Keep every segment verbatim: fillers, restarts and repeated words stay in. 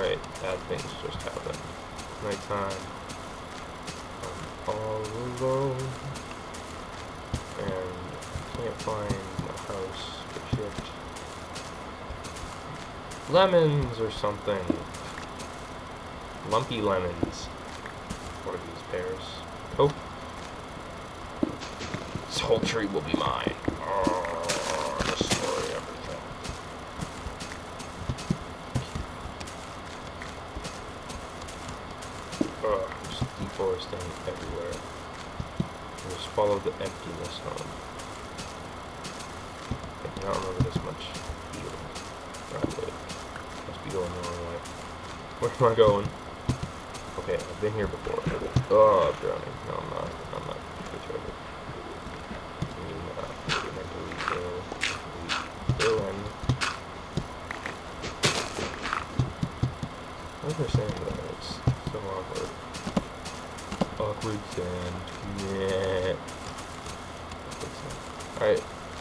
Alright, bad things just happened. Nighttime. I'm all alone. And can't find a house for shit. Lemons or something. Lumpy lemons. What are these pears? Oh. This whole tree will be mine. Oh, destroy everything. Ugh, just deforesting everywhere. Just follow the emptiness home. I do not remember this much field. Probably. Must be going the wrong way. Where am I going? Okay, I've been here before. Oh, I'm drowning. No, I'm not. I'm not. It's over. Fill in. I understand that. It's so awkward. Awkward sand. Yeah. Alright.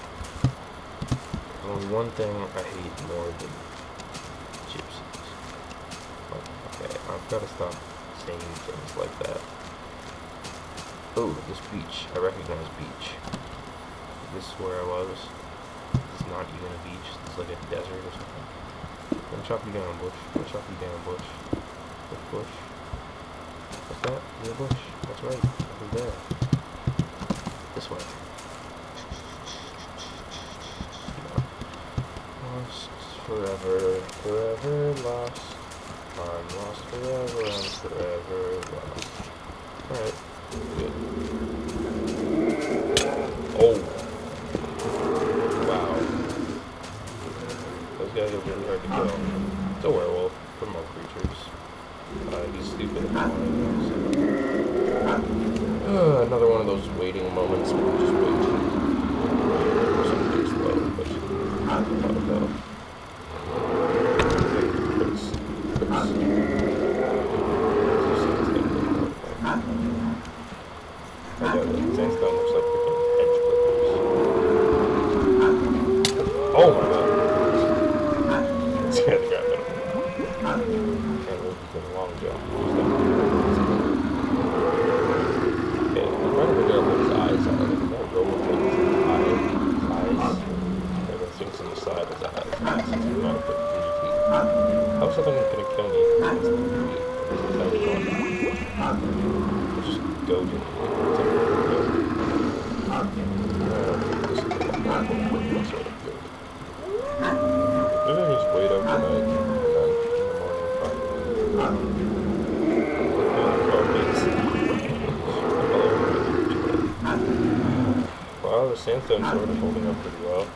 Only one thing I hate more than gypsies. Okay, I've got to stop saying things like that. Oh, this beach. I recognize beach. This is where I was. It's not even a beach. It's like a desert or something. I'm gonna chop you down, bush. I'm gonna chop you down, bush. Bush, bush. What's that? Is it a bush? That's right. Over there. This way. Lost forever, forever lost. I'm lost forever, I'm forever lost. Alright. Good. Oh! Wow. Those guys are really hard to kill. It's a werewolf. For more creatures. Uh, he's stupid. Uh, another one of those waiting moments where you just wait. Something's slow, but I don't know. Fix. Fix. I know that sandstone looks like freaking hedge clippers. Oh my god. It's gonna grab it. Can't believe he's doing a long jump. Okay, I'm trying to figure out what his eyes are. Like, is that robot thing? Eyes? Eyes? Or the things on the side is eyes. Since we want to put three teeth. How is something gonna kill me if it's three teeth? Just go to it. Maybe I just wait out tonight and then in the morning probably. Wow, the sandstone's sort of holding up pretty well.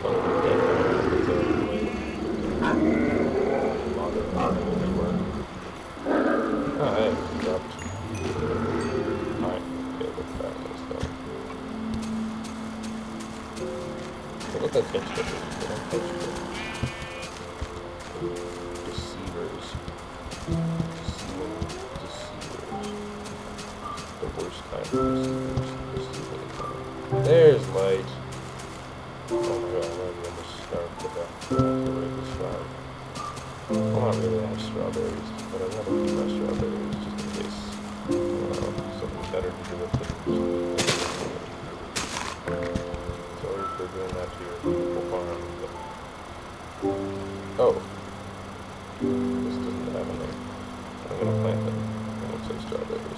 Alright, dropped. Alright, okay, look at that nice stuff. Look at that pitch stick. Deceivers. Deceiving deceivers. The worst kind of deceivers. Deceiving kind. There's light. Oh my god, I'm almost starved to death. I have to break this flag. Well, not really, I have strawberries, but I'd rather keep my strawberries just in case, you know, something better to do with them. Sorry for doing that to your beautiful farm, but... Oh. This doesn't have any. I'm gonna plant them. It looks like strawberries.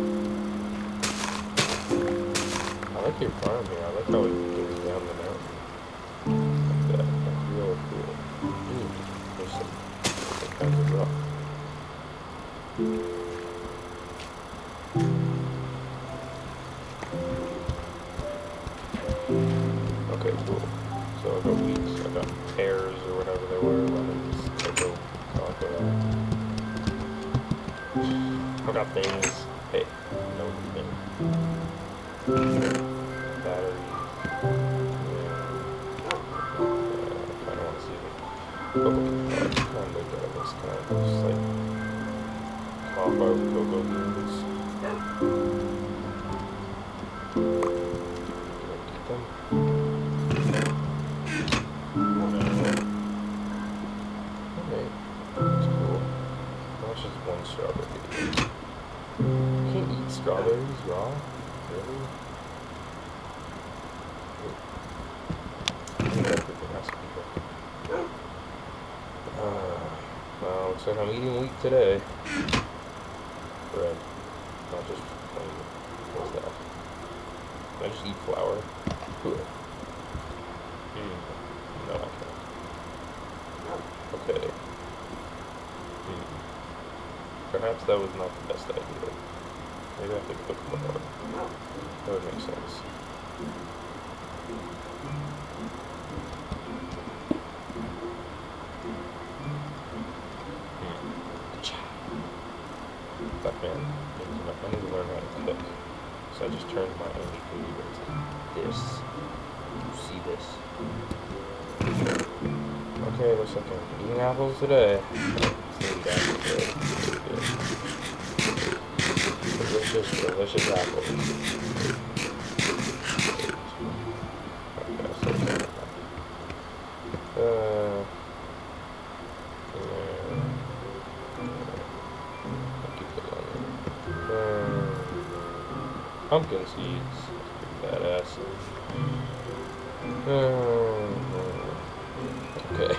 I like your farm here. I like how it goes down the mountain. Like that. That's really cool. Ooh, there's some different kinds of rock. Okay, cool. So I got wheats, I got pears or whatever they were, lemons, I go talk about. I got things. Hey, no thing. Batteries. Yeah. I don't want to see them. Oh, I'm trying to look at this kind of just like copper cocoa beans. Eat them. Okay, that's cool. That's just one strawberry. You can't eat strawberries raw? Really? Uh, well, looks like I'm eating wheat today. Bread. Not just plain. What's that? Can I just eat flour? Good. Mm. No, I can't. Okay. Hmm. Perhaps that was not the best idea. Maybe I have to cook more. That would make sense. Fuck man, I need to learn how to cook. So I just turned my only food into this. You see this? Okay, looks like I'm eating apples today. Let's eat apples today. Delicious, delicious apples. Uh, Pumpkin seeds, pretty badass. Uh, okay.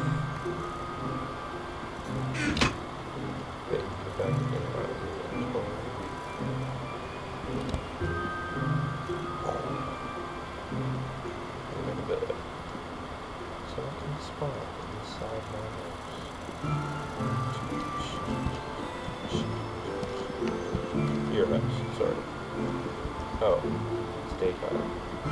Okay, get back to getting my inventory. Look at that. So I can spawn inside my house. Your house, sorry. Oh, it's daytime.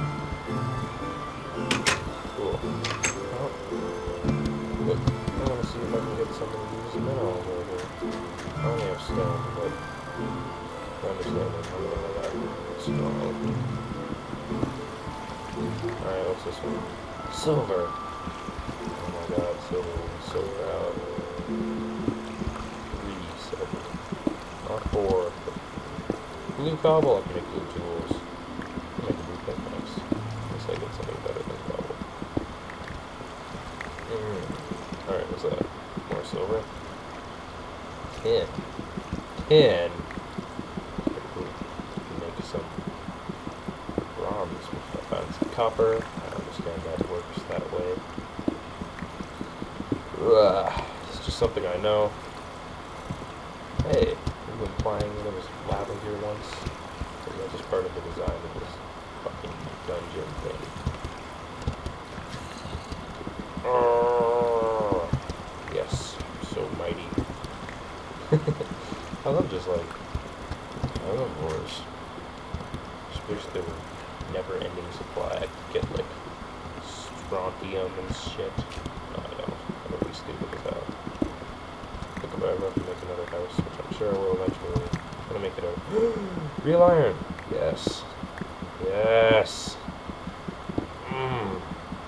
Cool. Oh. Look, I want to see if I can get some of these minerals over here. I only have stone, but I understand that I'm going to that strong. Alright, what's this one? Silver! Oh my god, silver. Silver out. Three silver. Not four. Blue cobble, I can make blue tools. I can make a blue pickaxe. Unless I get something better than cobble. Mm. Alright, what's that? More silver? Tin. Tin? Cool. Make some bronze. I found some copper. I understand that works that way. Ugh. It's just something I know. Hey, we've been playing, there was lava here once. So that's just part of the design of this fucking dungeon thing. Oh, yes, so mighty. I love just like, I love wars. Just wish there were never-ending supply. I could get like strontium and shit. No, I don't. That would be stupid as hell. Think about it, I have to make another house, which I'm sure I will eventually. I'm gonna make it a real iron. Yes. Yes. Mmm.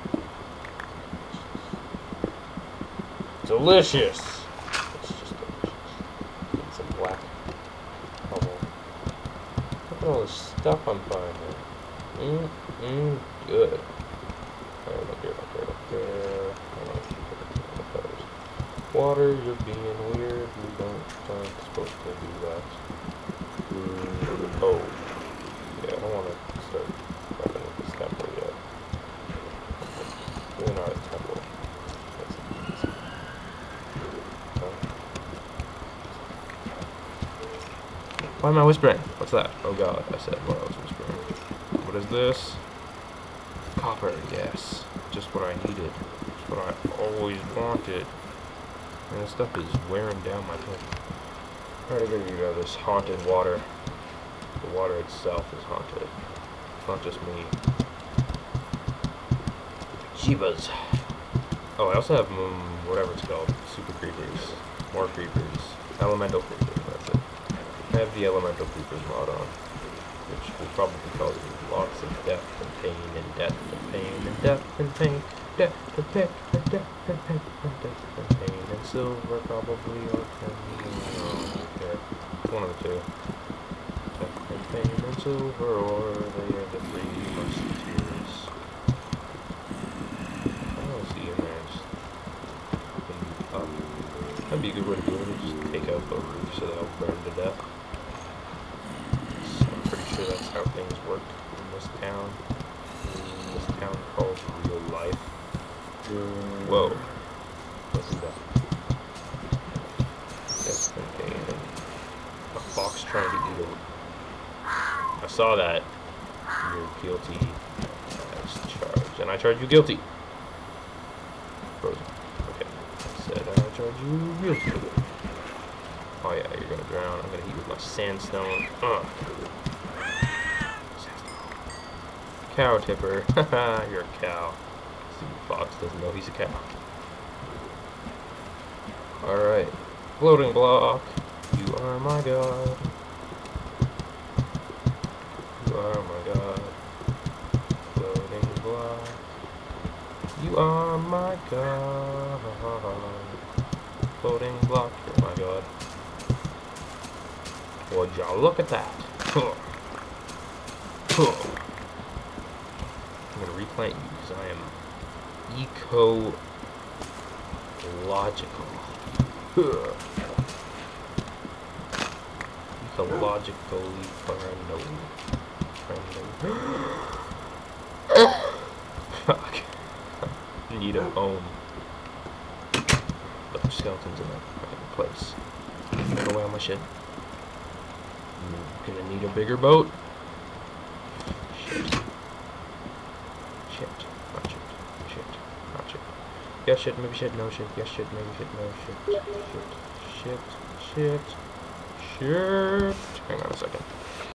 Delicious. It's just delicious. Get some black cobble. Look at all this stuff I'm finding. Mmm, mmm, good. Alright, look here, look here, look there. Hold on, keep looking at the colors. Water, you're being weird. We don't aren't supposed to do that. Mm, oh. Yeah, I don't want to start fucking with this temple yet. Really not a temple. That's easy. Huh? Why am I whispering? What's that? Oh god, I said what I was whispering. What is this? Copper, yes. Just what I needed. Just what I always wanted. And this stuff is wearing down my head. Alright, I gotta go this haunted water. The water itself is haunted. It's not just me. Jeebas. Oh, I also have, um, whatever it's called. Super creepers. More creepers. Elemental creepers, that's it. I have the elemental creepers mod on. Which will probably cause lots of death and pain and death and pain and death and pain. Death and pain and death and pain and death and pain and silver probably or ten. Yeah, one of the two. Death and pain and silver, or they are the three musketeers. I don't see in there. Just up. That'd be be a good way to do it is just take out the roof so they'll burn to death. So I'm pretty sure that's how things work in this town. This town called real life. Whoa. What's that? That's okay. A fox trying to eat a... I saw that. You're guilty as charged. And I charge you guilty. Frozen. Okay. I said I charge you guilty. Oh yeah, you're gonna drown. I'm gonna hit you with my sandstone. Ugh. Cow tipper. Haha, you're a cow. Stupid fox doesn't know he's a cow. Alright. Floating block. You are my god. You are my god. Floating block. You are my god. Floating block. You're my god. Would y'all look at that? Huh. Huh. I'm gonna replant you because I am ecological. Huh. Ecologically paranoid. Fuck. Need a home. But there's skeletons in that fucking place. Get away on my shit. I'm gonna need a bigger boat. Shit. Shit. Not shit. Shit. Not shit. Yes shit, maybe shit, no shit. Yes shit, maybe shit, no shit. Shit. Shit. Shit. Shit. Hang on a second.